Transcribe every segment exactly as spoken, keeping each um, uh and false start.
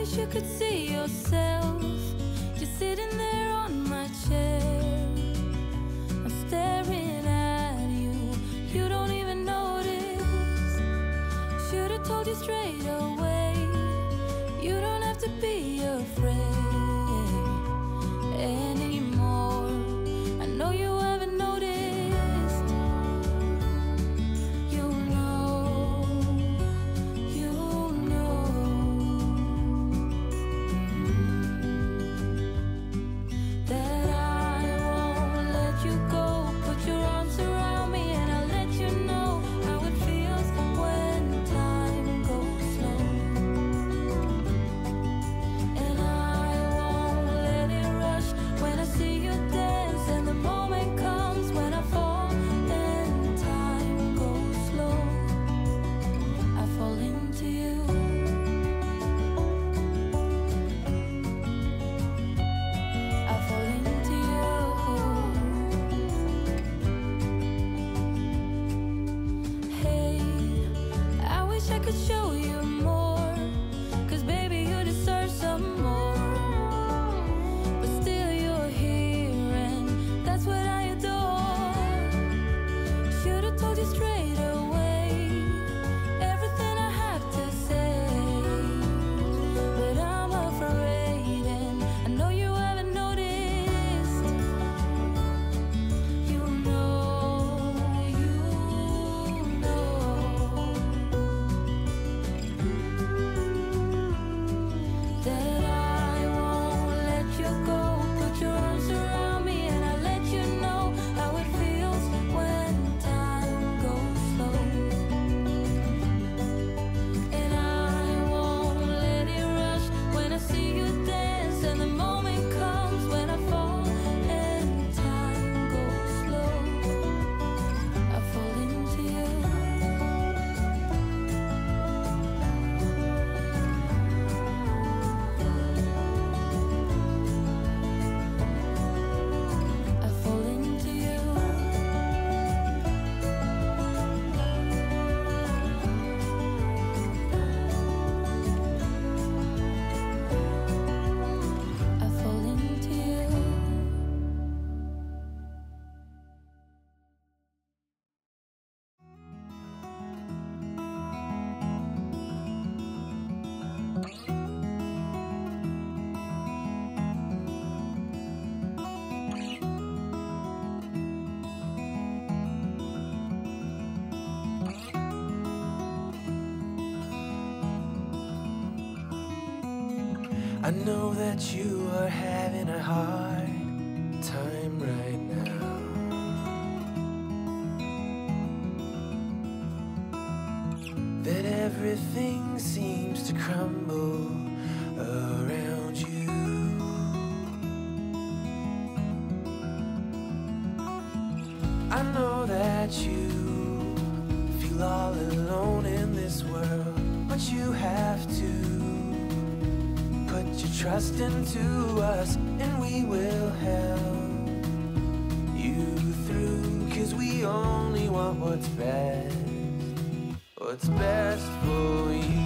wish you could see yourself just sitting there on my chair. I'm staring at you, you don't even notice. Should've told you straight away, you don't have to be afraid anymore. I know you haven't noticed. You know, you know that I won't let you go. Put your arms around me and I'll let you know how it feels when time goes slow. And I won't let it rush when I see you dance, and the moment comes when I fall and time goes slow. I fall into you. I fall into you. Hey, I wish I could show you more, 'cause baby you deserve some more. But still you're here and that's what I adore. Should've told you straight away everything I have to say, but I'm afraid and I know you haven't noticed. You know, you know that I won't let you go. Put your arms around me and I'll let you know how it feels when time goes slow. And I won't let it rush when I see you dance, and the moment comes when I fall and time goes slow. I fall into you. I fall into you. I fall into you. I know that you are having a hard time right now. That everything seems to crumble around you. I know that you feel all alone in this world, but you have to put your trust into us and we will help you through, 'cause we only want what's best, what's best for you.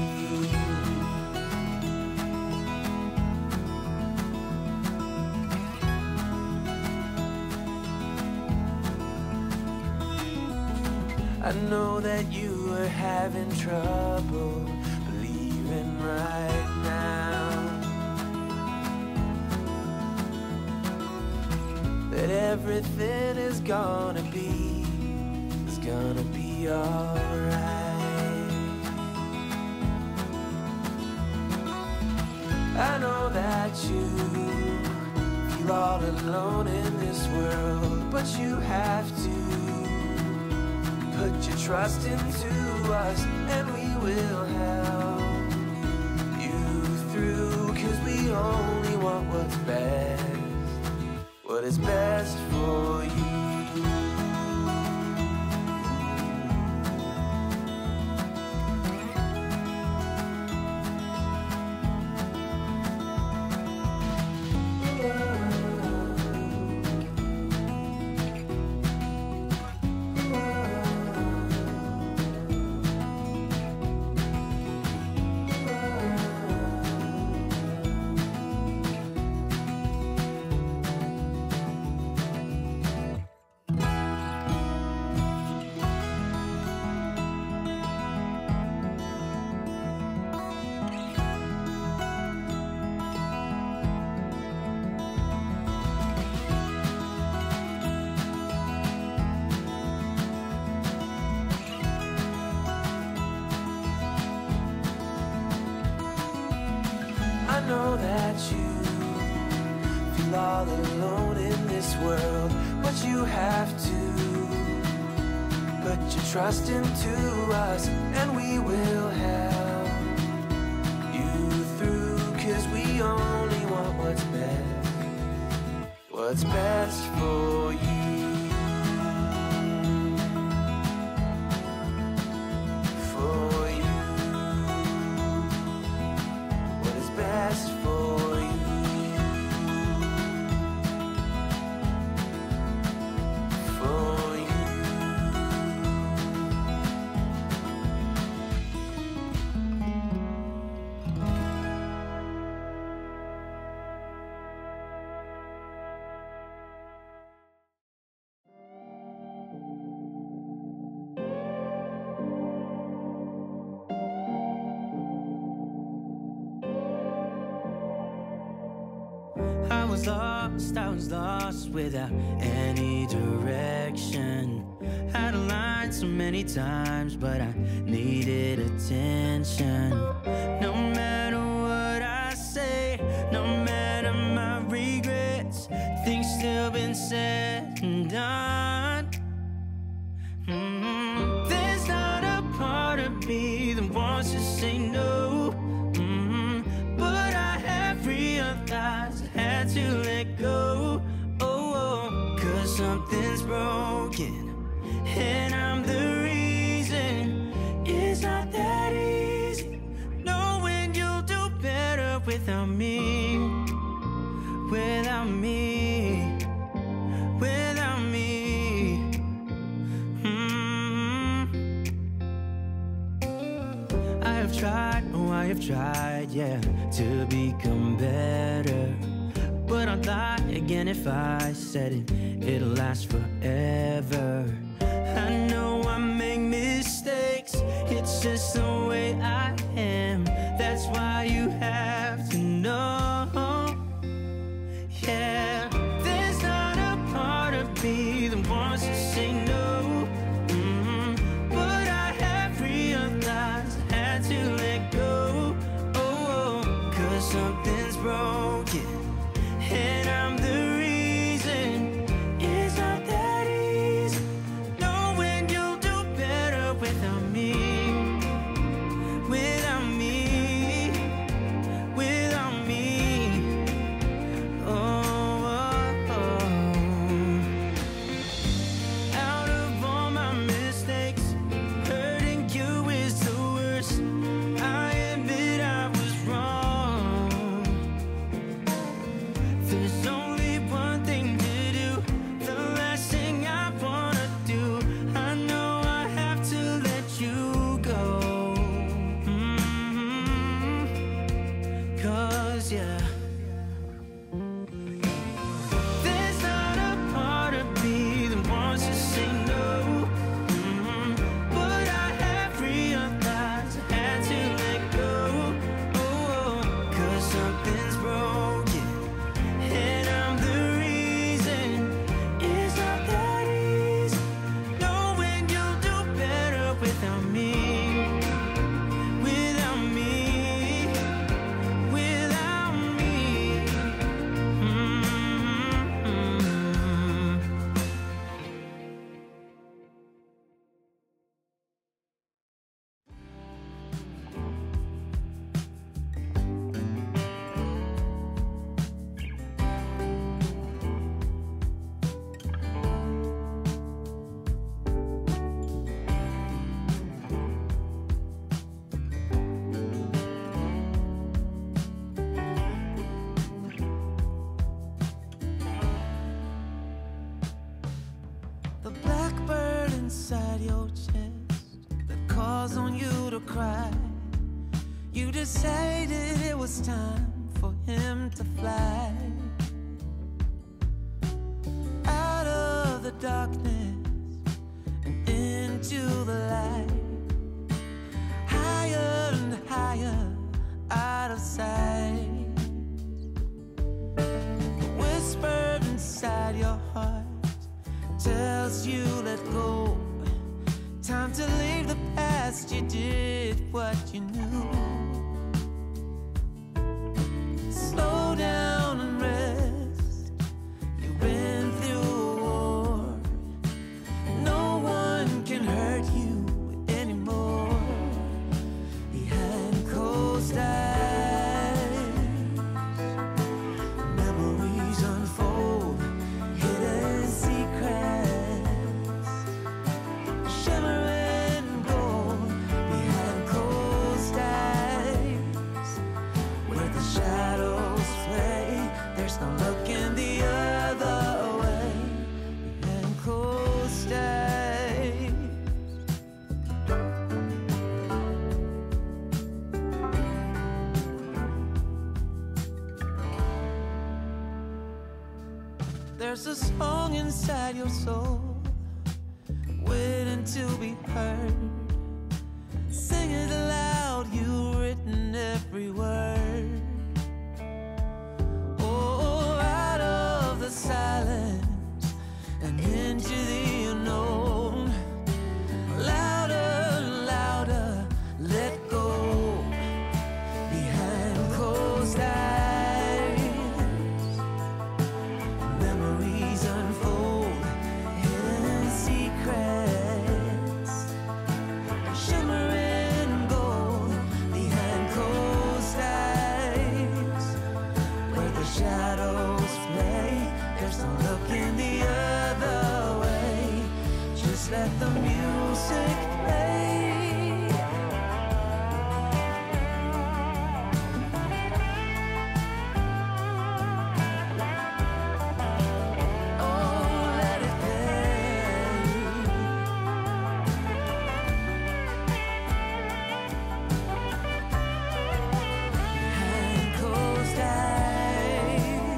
I know that you are having trouble believing right now that everything is gonna be, is gonna be alright. I know that you feel all alone in this world, but you have to put your trust into us and we will help you through, 'cause we only want what's best, what is best for you. all alone in this world, but you have to put your trust into us, and we will help you through, 'cause we only want what's best, what's best for you. I was lost, I was lost without any direction. Had a line so many times, but I needed attention. No matter what I say, no matter my regrets, things still been said and done. Mm-hmm. There's not a part of me that wants to say no, mm-hmm. but I have realized I had to let go. Oh, oh, 'cause something's broken and I'm the reason. It's not that easy knowing you'll do better without me, without me, without me. Mm-hmm. I have tried, oh I have tried, yeah, to become better, but I'd lie again if I said it, it'll last forever. I know I make mistakes, it's just the way I am. That's why you have to know, yeah. There's not a part of me that wants to say no, mm-hmm. but I have realized I had to let go. Oh, oh, 'cause something's broken and I'm the reason. It's not that easy knowing you'll do better without me, without me, without me. Oh, oh, oh. Out of all my mistakes, hurting you is the worst. I admit I was wrong. There's only one thing to do, the last thing I wanna do. I know I have to let you go, mm-hmm. 'Cause yeah, there's not a part of me that wants to say no, mm-hmm. but I have realized I had to let go. Oh, 'cause something's broken and I'm the reason. It's not that easy knowing you'll do better without me, without me, without me. Mm-hmm. The blackbird inside your chest that calls on you to cry. You decided it was time for him to fly out of the darkness and into the light, higher and higher out of sight. The whisper inside your heart tells you let go. Time to leave the past, you did what you knew. Slow down and rest There's a song inside your soul waiting to be heard. Sing it aloud, you've written every word. Oh, out of the silence and into the unknown. Louder, louder, let go. Behind closed eyes, memories unfold, hidden secrets, shimmering gold. Behind closed eyes, where the shadows play, there's no looking the other way. Just let the music play. Oh, let it play. Behind closed eyes,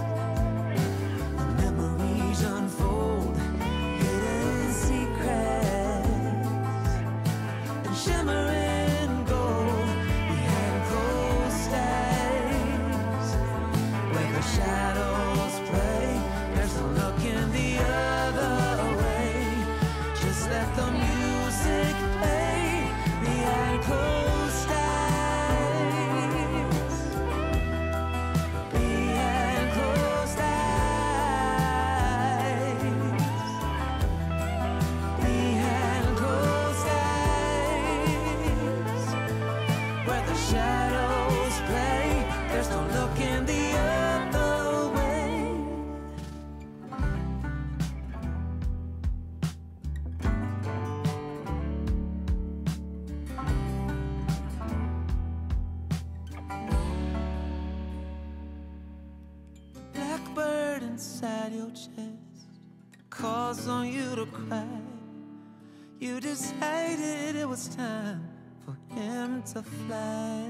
memories unfold, hidden secrets, and shimmering gold. Behind closed eyes, where the shadows play, there's no looking the other way. Just let the music play. Behind closed eyes, behind closed eyes, behind closed eyes, where the shadows play, there's no looking the other way. Blackbird inside your chest calls on you to cry. You decided it was time for him to fly.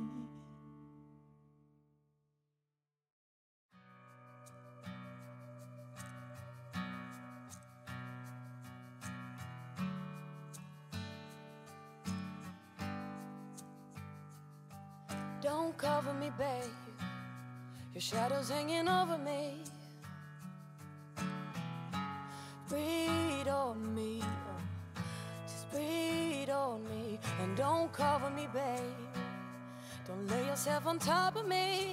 Don't cover me, babe. Your shadow's hanging over me. Breathe on me, just breathe on me. And don't cover me, babe. Don't lay yourself on top of me.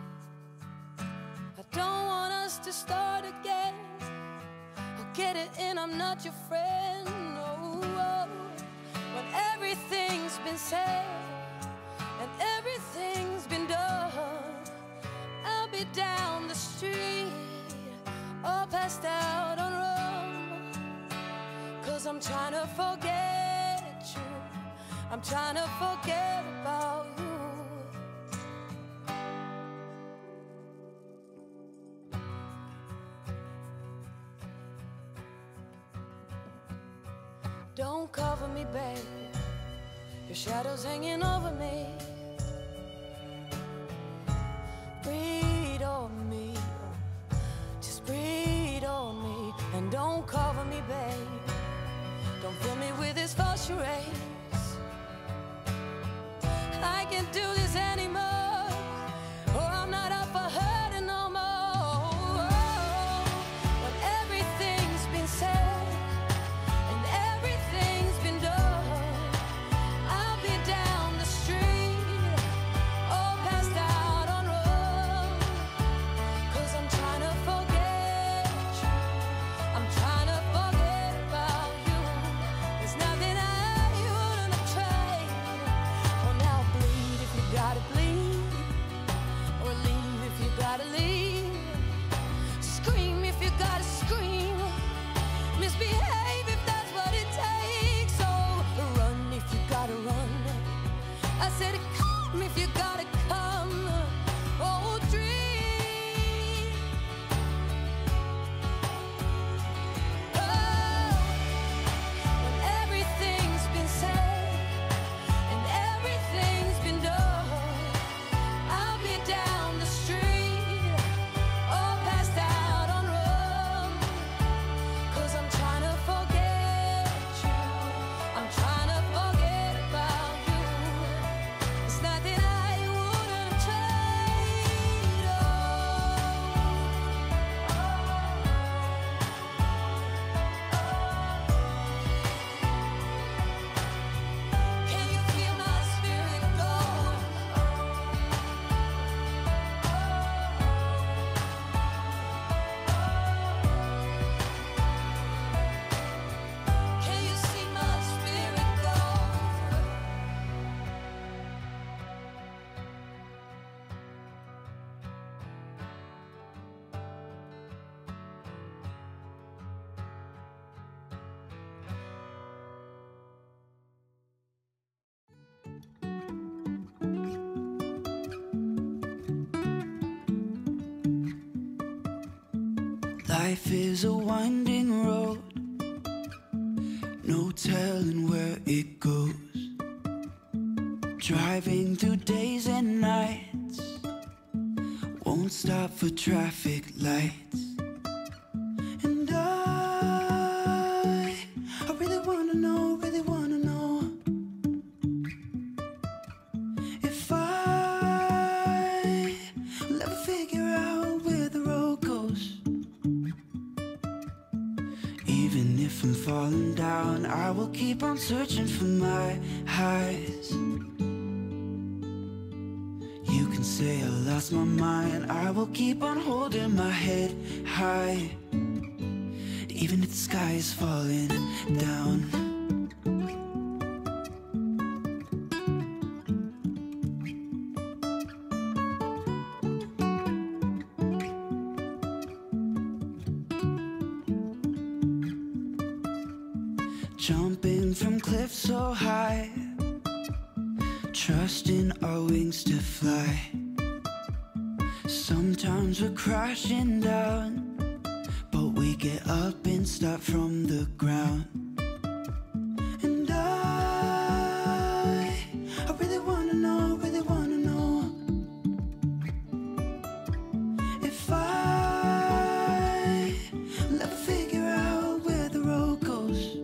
I don't want us to start again. I'll get it in, I'm not your friend. No, oh. When everything's been said and everything's been done, I'll be down the street or passed out on rum. Cause I'm trying to forget you, I'm trying to forget about you. Don't cover me, babe. Your shadow's hanging over me. Breathe on me, just breathe on me. And don't cover me, babe. Don't fill me with this false charades. I can't do this anymore, or I'm not up for hurting no more. When everything's been said and everything's been done, I'll be down the street Life is a winding road, no telling where it goes. Driving through days and nights, won't stop for traffic lights. And I, I really wanna know, really wanna know if I will ever figure out where the road goes. Even if I'm falling down, I will keep on searching for my highs. You can say I lost my mind, I will keep on holding my head high, even if the sky is falling down. Jumping from cliffs so high, trusting our wings to fly. Sometimes we're crashing down, but we get up and start from the ground. And I, I really wanna know, really wanna know if I will ever figure out where the road goes.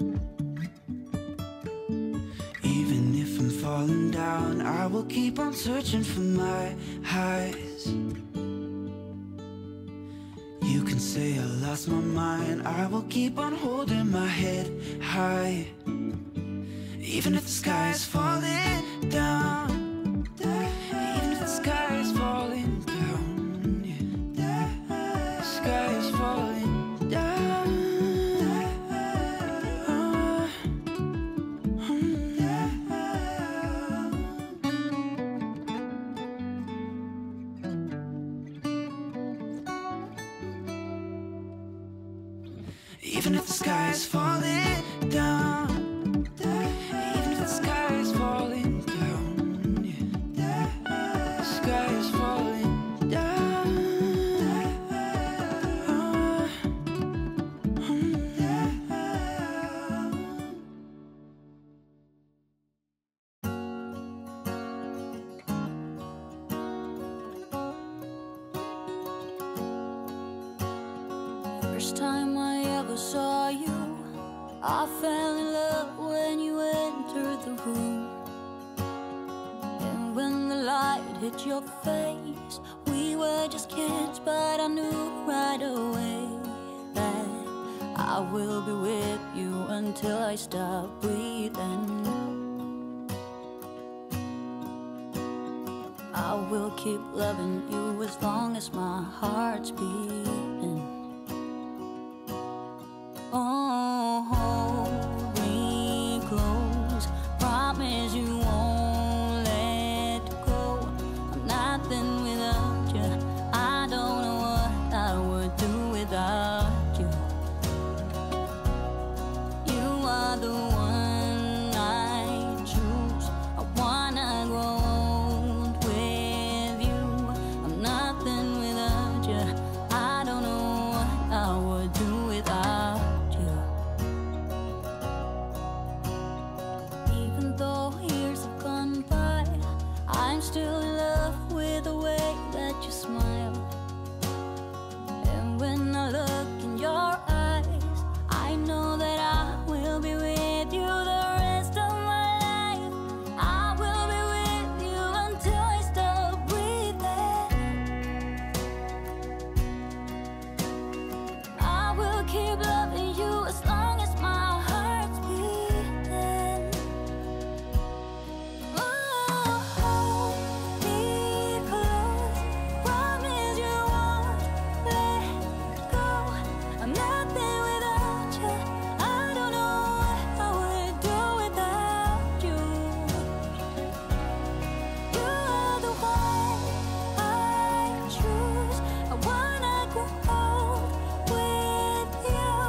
Even if I'm falling down, I will keep on searching for my highs. You can say I lost my mind, I will keep on holding my head high, even if the sky is falling down. Even if the sky is falling down, yeah. The sky is falling down. Even if the sky is falling down, even if the sky is falling down, yeah. The sky is falling down. First time I ever saw you, I fell in love when you entered the room. And when the light hit your face, we were just kids, but I knew right away that I will be with you until I stop breathing. I will keep loving you as long as my heart's beating. Oh, hold me close, promise you won't let go. I'm nothing without you, I don't know what I would do without you. You are the one I choose, I wanna grow old with you. I'm nothing without you, I don't know what I would do without you. I'm still in love with the way that you smile. And when I look in your eyes, I know that I will be with you the rest of my life. I will be with you until I stop breathing. I will keep loving you as long as my heart's beating. I wanna grow old with you.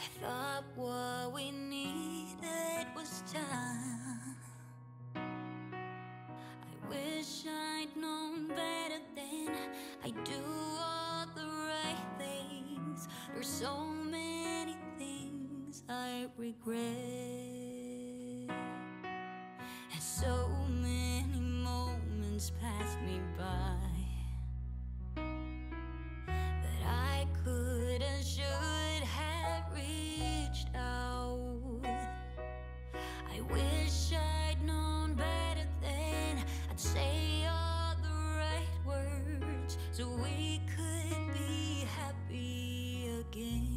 I thought what we needed was time. I wish I'd known better then. I do all the right things. There's so many things I regret, and so many moments passed me by that I could and should have reached out. I wish I'd known better then. I'd say all the right words so we could be happy again.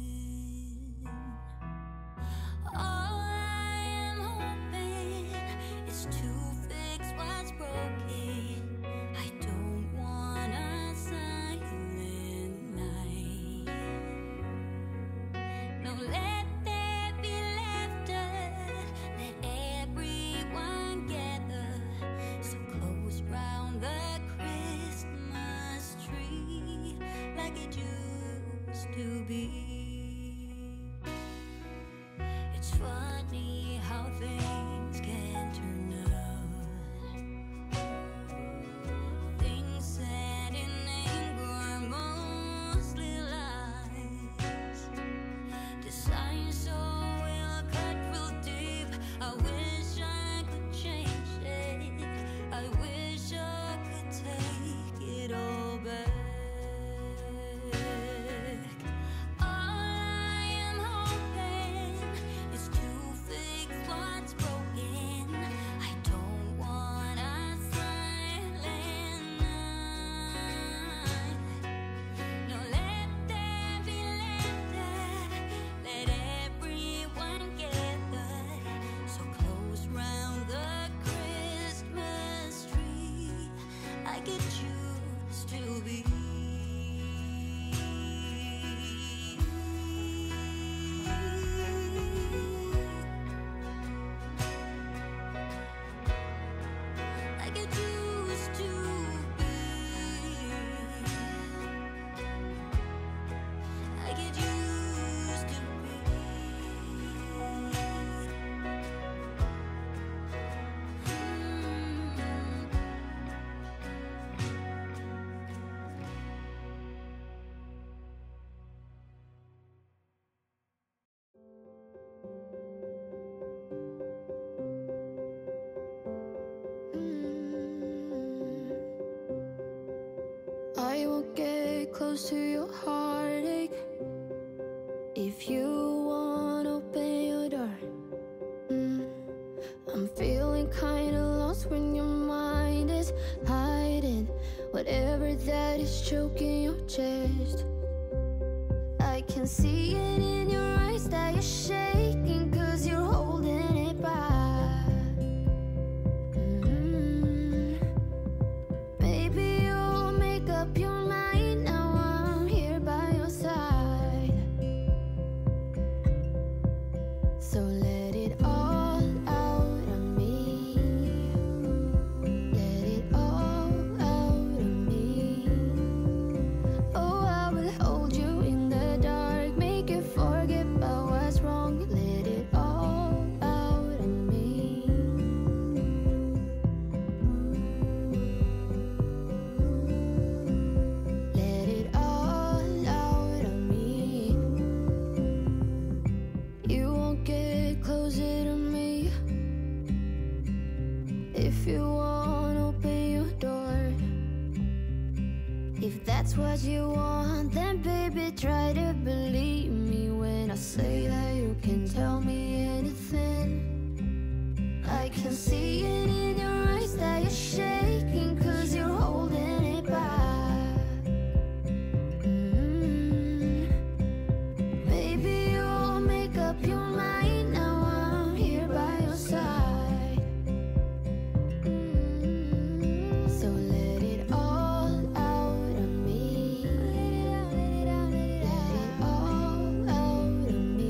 All I am hoping is to fix what's broken. I don't want a silent night. No, let there be laughter. Let everyone gather so close round the Christmas tree like it used to be. It's funny how things can turn out. Things said in anger are mostly lies. Design so well, cut real deep. I wish I could change it. I wish I could take it all back. All I am hoping is to fix what's broken. I don't want a silent night. No, let there be laughter. Let everyone gather so close round the Christmas tree like it used to be. Like it used to be. Like it used to be. I won't get close to your heartache if you won't open your door. Mm. I'm feeling kinda lost when your mind is hiding whatever that is choking your chest. I can see it in your eyes that you're shaking 'cause you're holding it back. Mm. Maybe you'll make up your mind now I'm here by your side. So let it all out of me. Let it all out of me. Oh, I will hold you in the dark, make you forget about what's wrong. Let it all out of me. Let it all out of me. You won't get closer to me if you won't open your door. If that's what you want, then baby try to believe me when I say that you can tell me anything. I can see it in your eyes that you're shaking 'cause you're holding it back. Mm. Maybe you'll make up your mind now I'm here by your side. Mm. So let it all out of me. Let it all out of me.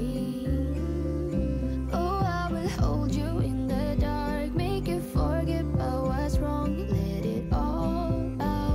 Oh, I will hold you in the dark, make you forget about what's wrong. Let it all out.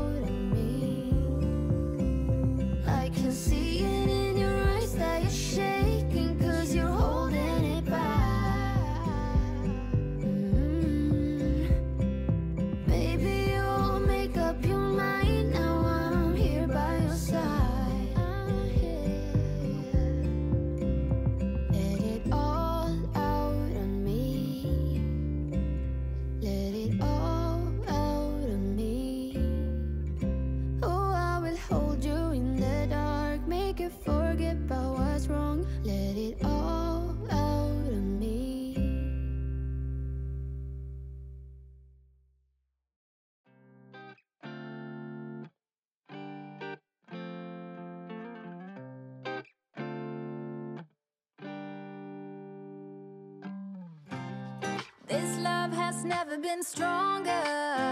it's never been stronger.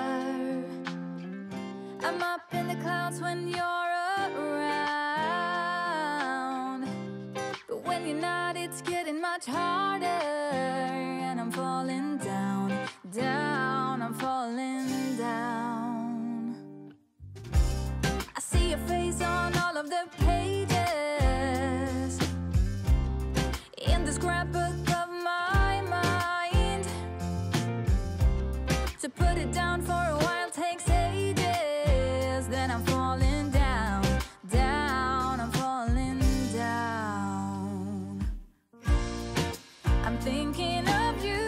I'm up in the clouds when you're around, but when you're not, it's getting much harder. And I'm falling down, down, I'm falling down. I see your face on all of the pages in the scrapbook of my mind. To put it down for a while takes ages. Then I'm falling down, down, I'm falling down. I'm thinking of you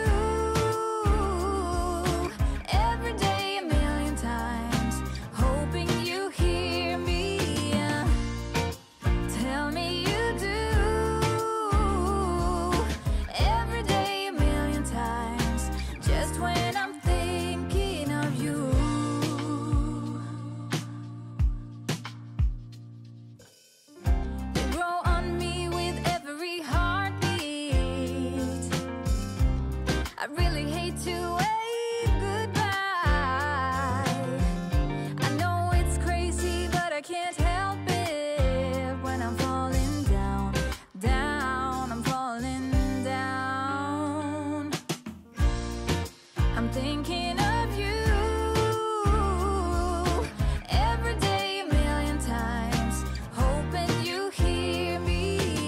every day a million times, hoping you hear me. Tell me you do. Every day a million times, just when I'm thinking of you. You grow on me with every heartbeat. I really hate to wave goodbye. I know it's crazy, but I can't help it. When I'm falling down, down, I'm falling down. I'm thinking of you every day a million times, hoping you hear me.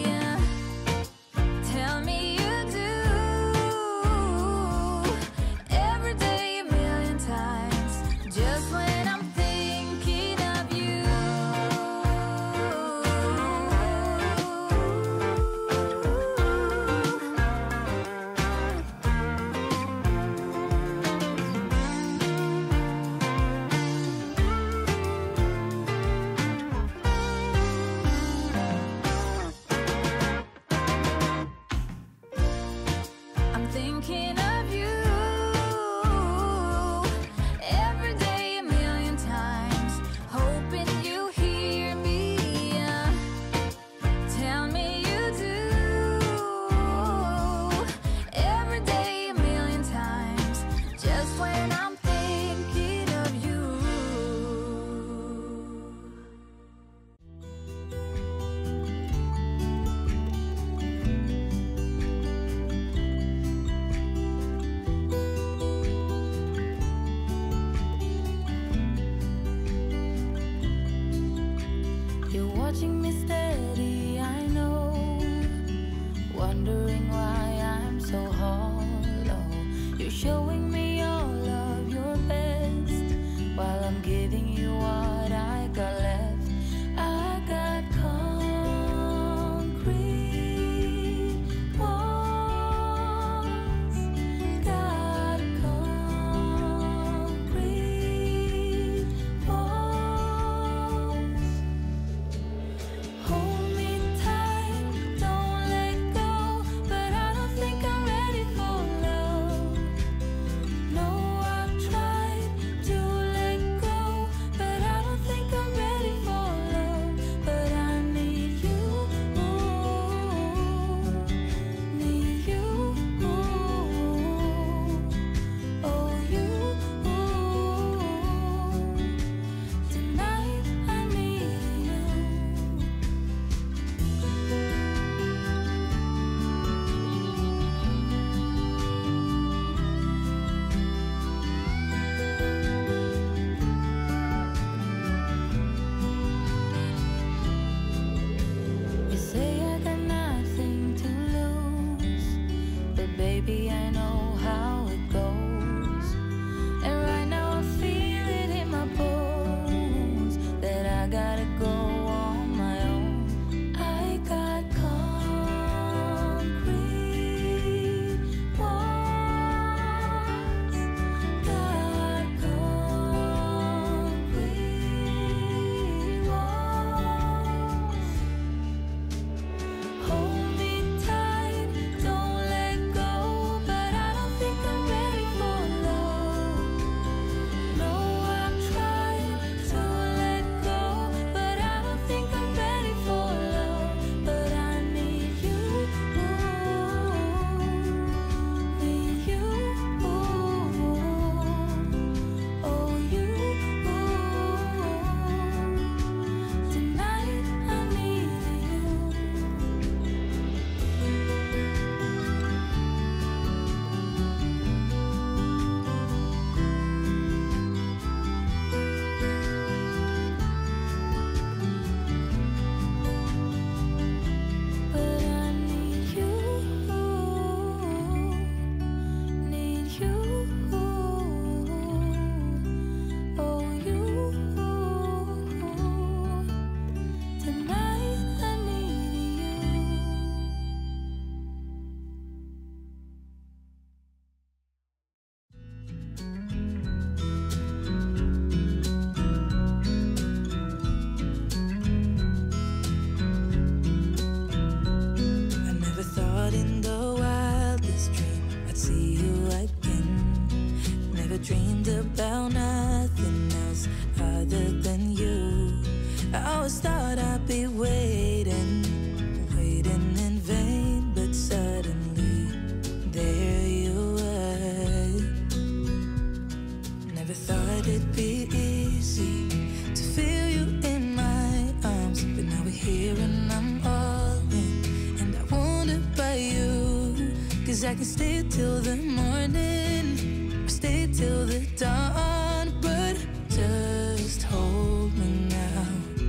Tell me you do. Every day a million times, just when I'm thinking of you. I'm thinking of you every day a million times, hoping you hear me. Tell me you do. Every day a million times, just when I'm thinking of you. You're watching me steady, I know, wondering why I'm so hollow. You're showing me all of your best, while I'm giving you what I got left. I got concrete walls, got concrete walls. always thought I'd be waiting, waiting in vain, but suddenly there you were. Never thought it'd be easy to feel you in my arms, but now we're here and I'm all in, and I wonder about you, 'cause I can stay till the morning, or stay till the dawn, but just hold me now.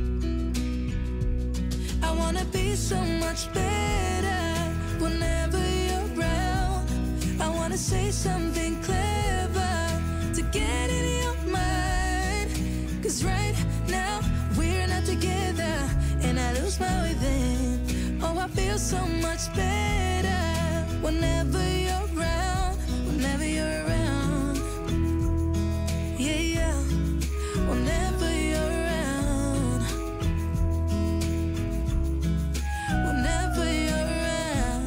I wanna be so much better whenever you're around. I wanna say something clever to get in your mind, 'cause right now we're not together, and I lose my way then. Oh, I feel so much better whenever you're around, whenever you're around. Yeah, yeah, whenever you're around, whenever you're around.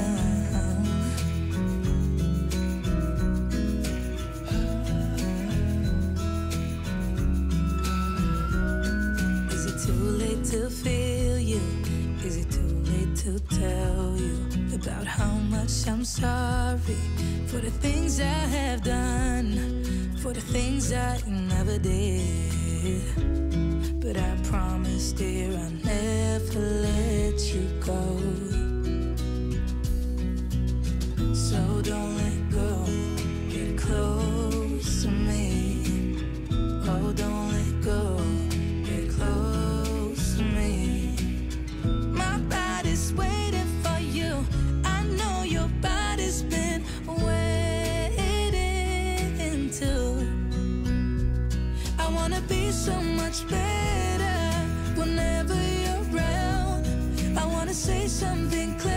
Is it too late to feel you? Is it too late to tell you about how much I'm sorry for the things I have done, for the things I never did? But I promise, dear, I'll never let you go. So don't let go, get close to me. Oh, don't let go, get close to me. My body's waiting for you. I know your body's been waiting too. I wanna be so much better whenever you're around. I wanna say something clear